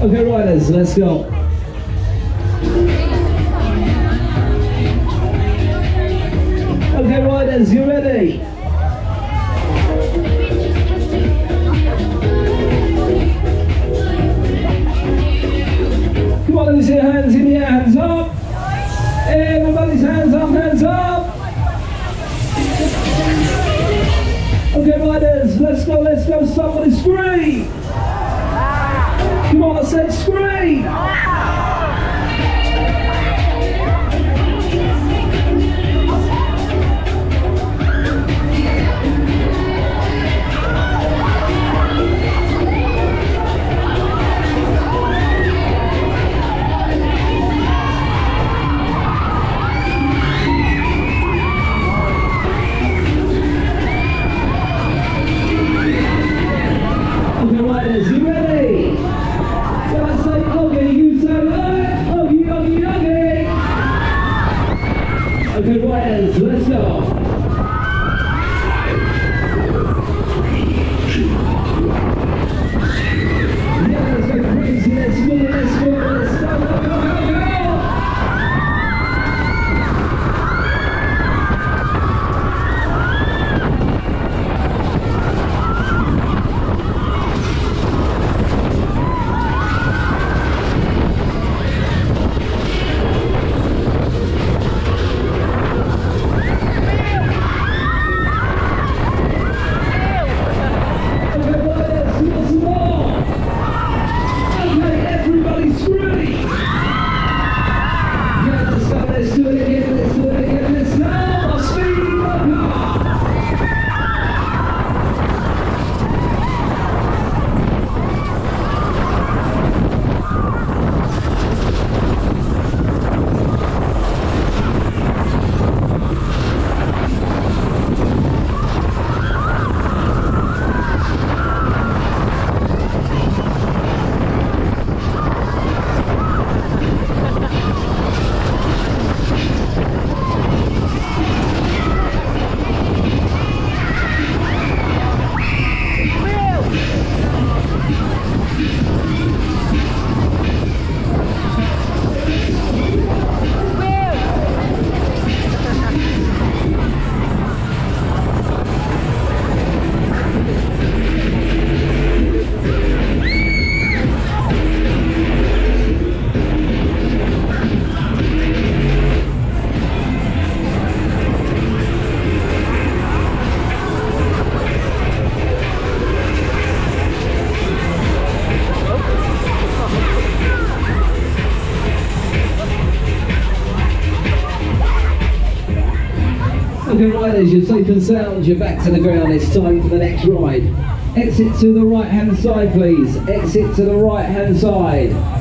Okay, riders, let's go. Okay, riders, you ready? Come on, let me see your hands in the air, hands up. Everybody's hands up, hands up. Okay, riders, let's go, somebody scream. Come on, I said scream. Riders, you ready? So I say okay, you say okay. Okay, riders, let's go. Yeah, let's go crazy, let's go, let's go, let's go, go, go, go, go. Okay, riders, you're safe and sound, you're back to the ground, it's time for the next ride. Exit to the right hand side, please. Exit to the right hand side.